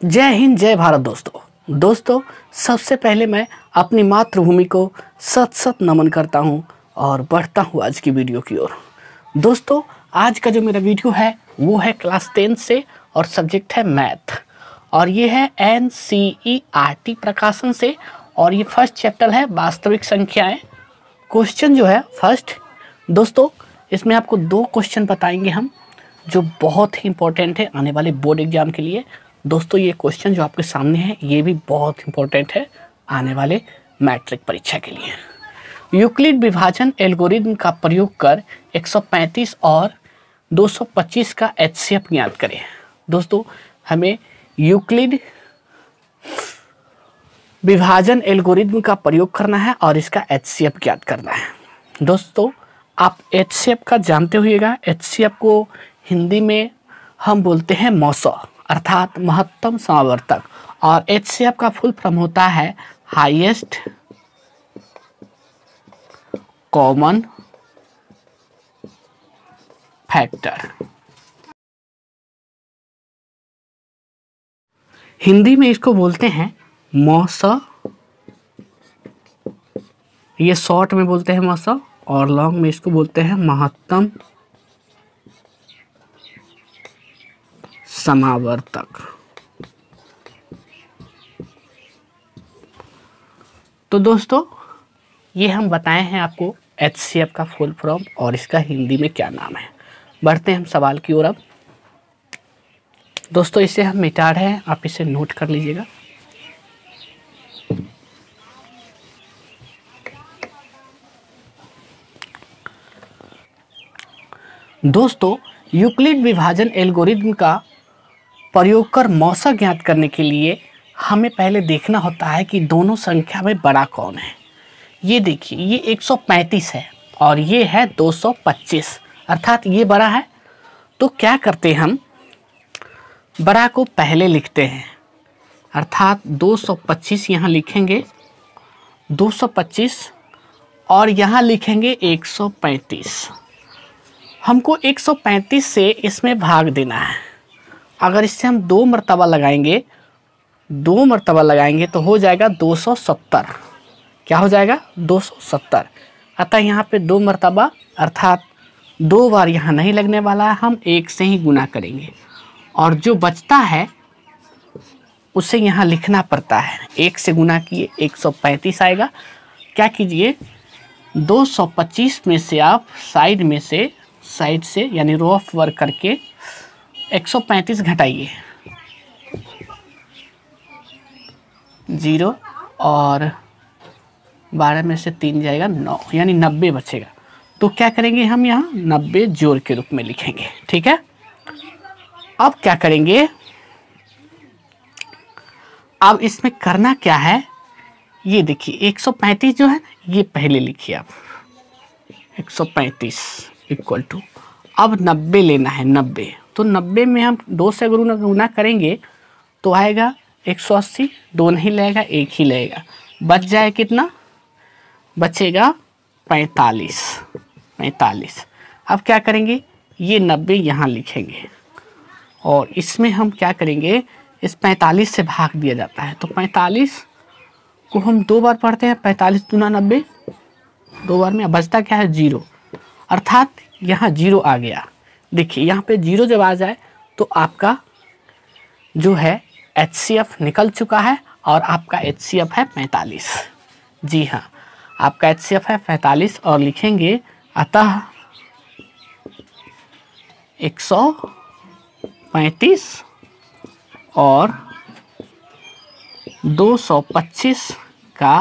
जय हिंद, जय भारत दोस्तों। सबसे पहले मैं अपनी मातृभूमि को सत सत नमन करता हूं और बढ़ता हूं आज की वीडियो की ओर। दोस्तों, आज का जो मेरा वीडियो है वो है क्लास 10 से और सब्जेक्ट है मैथ, और ये है NCERT प्रकाशन से, और ये फर्स्ट चैप्टर है वास्तविक संख्याएं। क्वेश्चन जो है फर्स्ट, दोस्तों इसमें आपको 2 क्वेश्चन बताएंगे हम, जो बहुत ही इंपॉर्टेंट है आने वाले बोर्ड एग्जाम के लिए। दोस्तों ये क्वेश्चन जो आपके सामने है ये भी बहुत इंपॉर्टेंट है आने वाले मैट्रिक परीक्षा के लिए। यूक्लिड विभाजन एल्गोरिथम का प्रयोग कर 135 और 225 का HCF ज्ञात करें। दोस्तों हमें यूक्लिड विभाजन एल्गोरिथम का प्रयोग करना है और इसका HCF ज्ञात करना है। दोस्तों आप HCF का जानते होइएगा। HCF को हिंदी में हम बोलते हैं मौसा, अर्थात महत्तम समावर्तक, और HCF का फुल फॉर्म होता है हाईएस्ट कॉमन फैक्टर। हिंदी में इसको बोलते हैं मौसा, ये शॉर्ट में बोलते हैं मौसा, और लॉन्ग में इसको बोलते हैं महत्तम समावर्तक। तो दोस्तों ये हम बताए हैं आपको HCF का फुल फॉर्म और इसका हिंदी में क्या नाम है। बढ़ते हैं हम सवाल की ओर। अब दोस्तों इसे हम मिटा रहे हैं, आप इसे नोट कर लीजिएगा। दोस्तों यूक्लिड विभाजन एल्गोरिथम का प्रयोग कर मौसा ज्ञात करने के लिए हमें पहले देखना होता है कि दोनों संख्या में बड़ा कौन है। ये देखिए, ये 135 है और ये है 225, अर्थात ये बड़ा है। तो क्या करते हैं, हम बड़ा को पहले लिखते हैं, अर्थात 225 यहाँ लिखेंगे 225 और यहाँ लिखेंगे 135। हमको 135 से इसमें भाग देना है। अगर इससे हम 2 मरतबा लगाएंगे तो हो जाएगा 270। क्या हो जाएगा? 270। अतः यहाँ पे 2 मरतबा, अर्थात 2 बार यहाँ नहीं लगने वाला है, हम 1 से ही गुना करेंगे और जो बचता है उसे यहाँ लिखना पड़ता है। 1 से गुना किए 135 आएगा। क्या कीजिए, 225 में से आप साइड से यानी रो ऑफ वर्क करके 135 घटाइए, 0 और 12 में से 3 जाएगा 9, यानी 90 बचेगा। तो क्या करेंगे, हम यहाँ 90 जोड़ के रूप में लिखेंगे। ठीक है, अब क्या करेंगे, अब इसमें करना क्या है, ये देखिए 135 जो है ये पहले लिखिए आप, 135 इक्वल टू, अब 90 लेना है 90। तो 90 में हम 2 से गुना करेंगे तो आएगा 180, 2 नहीं लगेगा 1 ही लगेगा, बच जाए कितना, बचेगा 45। अब क्या करेंगे, ये 90 यहाँ लिखेंगे और इसमें हम क्या करेंगे, इस 45 से भाग दिया जाता है। तो 45 को हम 2 बार पढ़ते हैं, 45 दूना 90, 2 बार में बचता क्या है 0, अर्थात यहाँ 0 आ गया। देखिए यहाँ पे 0 जब आ जाए तो आपका जो है HCF निकल चुका है और आपका HCF है 45। जी हाँ, आपका HCF है 45 और लिखेंगे अतः 135 और 225 का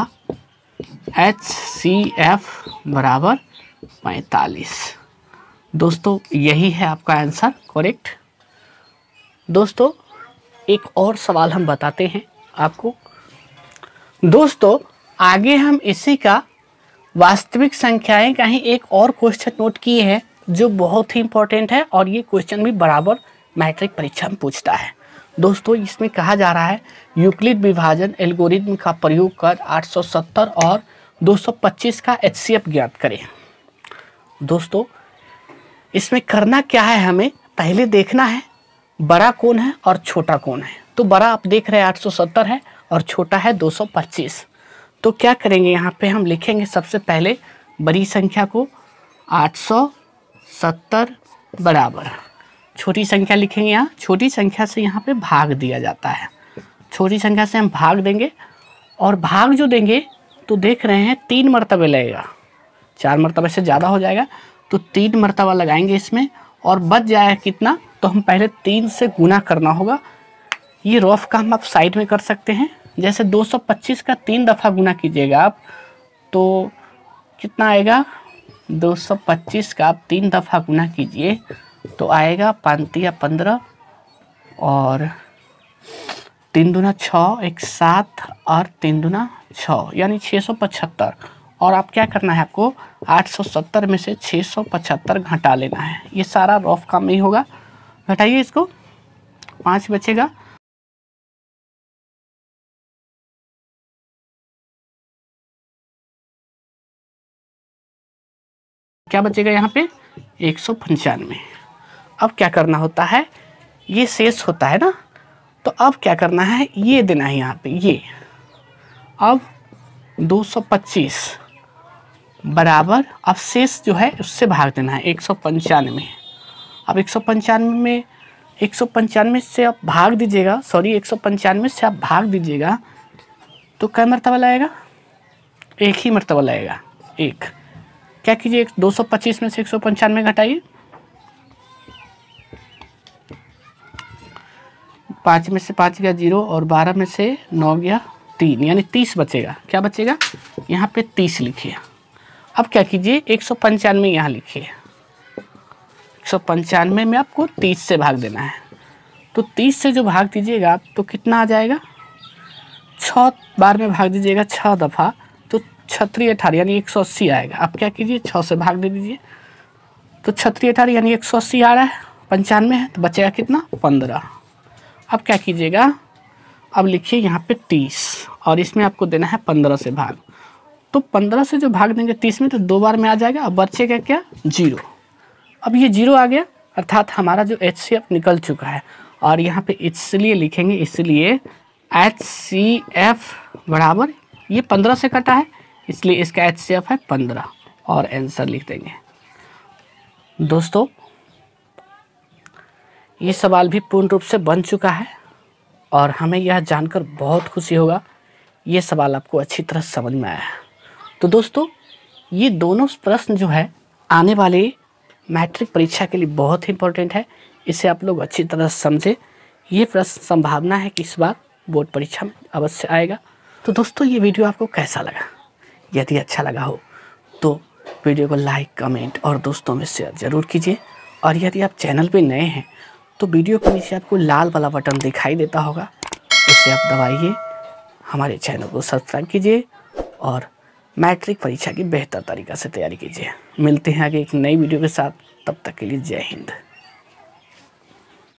HCF बराबर 45। दोस्तों यही है आपका आंसर करेक्ट। दोस्तों एक और सवाल हम बताते हैं आपको। दोस्तों आगे हम इसी का वास्तविक संख्याएं का ही एक और क्वेश्चन नोट किए हैं जो बहुत ही इंपॉर्टेंट है, और ये क्वेश्चन भी बराबर मैट्रिक परीक्षा में पूछता है। दोस्तों इसमें कहा जा रहा है यूक्लिड विभाजन एल्गोरिथम का प्रयोग कर 870 और 225 का HCF ज्ञात करें। दोस्तों इसमें करना क्या है, हमें पहले देखना है बड़ा कौन है और छोटा कौन है। तो बड़ा आप देख रहे हैं 870 है और छोटा है 225। तो क्या करेंगे, यहाँ पे हम लिखेंगे सबसे पहले बड़ी संख्या को 870 बराबर छोटी संख्या लिखेंगे। यहाँ छोटी संख्या से यहाँ पे भाग दिया जाता है, छोटी संख्या से हम भाग देंगे और भाग जो देंगे तो देख रहे हैं 3 मरतबे लगेगा, 4 मरतबे से ज़्यादा हो जाएगा तो 3 मरतबा लगाएंगे इसमें और बच जाएगा कितना, तो हम पहले 3 से गुना करना होगा। ये रफ काम आप साइड में कर सकते हैं। जैसे 225 का 3 दफ़ा गुना कीजिएगा आप तो कितना आएगा, 225 का आप 3 दफ़ा गुना कीजिए तो आएगा 5 या 15 और 3 दूना 6, 1 7 और 3 दूना 6 यानी 675। और आप क्या करना है, आपको 870 में से 675 घटा लेना है। ये सारा रफ काम नहीं होगा, घटाइए इसको, 5 बचेगा। क्या बचेगा यहाँ पे 195। अब क्या करना होता है, ये शेष होता है ना, तो अब क्या करना है, ये देना है यहाँ पे ये। अब 225 बराबर अब शेष जो है उससे भाग देना है 195। अब 195 से आप भाग दीजिएगा, सॉरी 195 से आप भाग दीजिएगा तो क्या मरतबा लगेगा, एक ही मरतबा लगेगा, एक। क्या कीजिए, 225 में से 195 घटाइए, 5 में से 5 गया 0 और 12 में से 9 गया 3 यानी 30 बचेगा। क्या बचेगा, यहाँ पे 30 लिखिए। अब क्या कीजिए, 195 यहाँ लिखिए, 195 में आपको 30 से भाग देना है। तो 30 से जो भाग दीजिएगा आप तो कितना आ जाएगा, 6 बार में भाग दीजिएगा 6 दफ़ा तो 6 18 यानी 180 आएगा। अब क्या कीजिए, 6 से भाग दे दीजिए तो 6 18 यानी 180 आ रहा है, 95 है तो बचेगा कितना, 15। अब क्या कीजिएगा, अब लिखिए यहाँ पे 30 और इसमें आपको देना है 15 से भाग। तो 15 से जो भाग देंगे 30 में तो 2 बार में आ जाएगा। अब बचेगा क्या, 0। अब ये 0 आ गया अर्थात हमारा जो HCF निकल चुका है। और यहाँ पे इसलिए लिखेंगे, इसलिए HCF बराबर ये 15 से कटा है इसलिए इसका HCF है 15 और आंसर लिख देंगे। दोस्तों ये सवाल भी पूर्ण रूप से बन चुका है और हमें यह जानकर बहुत खुशी होगा ये सवाल आपको अच्छी तरह समझ में आया है। तो दोस्तों ये दोनों प्रश्न जो है आने वाले मैट्रिक परीक्षा के लिए बहुत ही इम्पोर्टेंट है, इसे आप लोग अच्छी तरह समझें। ये प्रश्न संभावना है कि इस बार बोर्ड परीक्षा में अवश्य आएगा। तो दोस्तों ये वीडियो आपको कैसा लगा, यदि अच्छा लगा हो तो वीडियो को लाइक, कमेंट और दोस्तों में शेयर ज़रूर कीजिए। और यदि आप चैनल पे नए हैं तो वीडियो के नीचे आपको लाल वाला बटन दिखाई देता होगा, उसे आप दबाइए, हमारे चैनल को सब्सक्राइब कीजिए और मैट्रिक परीक्षा की बेहतर तरीक़ा से तैयारी कीजिए। मिलते हैं आगे एक नई वीडियो के साथ, तब तक के लिए जय हिंद।